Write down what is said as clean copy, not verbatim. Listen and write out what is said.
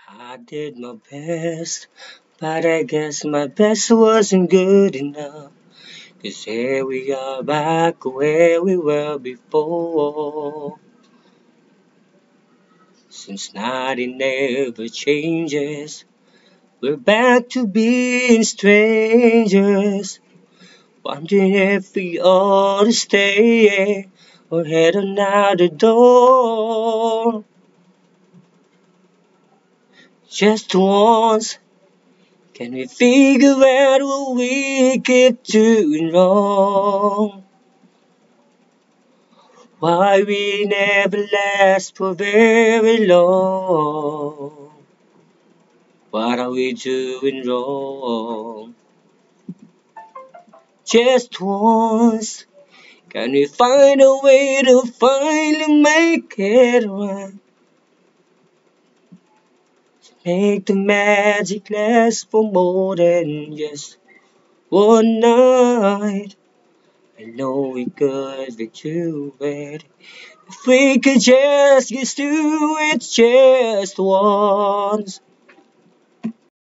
I did my best, but I guess my best wasn't good enough. 'Cause here we are back where we were before. Since nothing never changes, we're back to being strangers. Wondering if we ought to stay or head on out the door. Just once, can we figure out what we keep doing wrong? Why we never last for very long? What are we doing wrong? Just once, can we find a way to finally make it right? Make the magic last for more than just one night. I know we could do it if we could just get through it just once.